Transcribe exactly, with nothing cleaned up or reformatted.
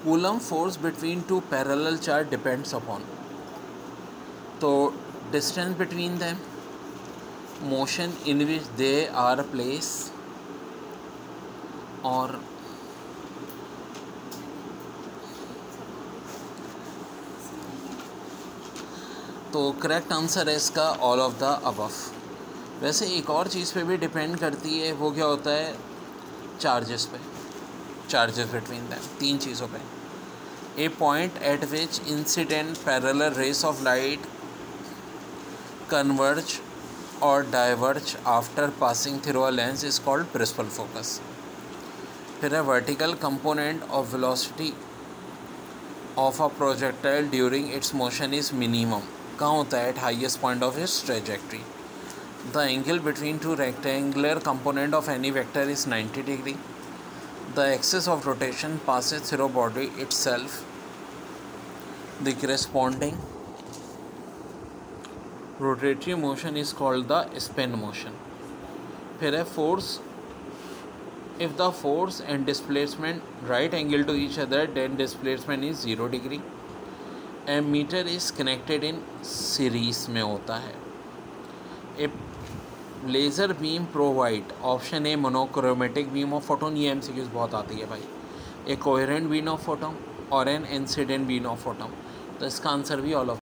Coulomb force between two parallel charge depends upon, तो distance between them, motion in which they are place, और तो correct answer है इसका all of the above. वैसे एक और चीज़ पे भी डिपेंड करती है, वो क्या होता है, चार्जेस पे, चार्जेस बिटवीन दैम, तीन चीज़ों पे। A point at which incident parallel rays of light converge और diverge after passing through a lens is called principal focus. फिर है vertical component of velocity of a projectile during its motion is minimum, कहाँ होता है, at highest point of its trajectory. The angle between two rectangular component of any vector is ninety degree. The axis of rotation passes through body itself. The corresponding rotatory motion is called the spin motion. फिर है force. If the force and displacement right angle to each other, then displacement is zero degree. Ammeter is connected in series में होता है. A laser beam provide option A monochromatic beam of photon, ये MCQs बहुत आती है भाई, a coherent beam of photon और an incident beam of photon, तो इसका आंसर भी ऑल ऑफ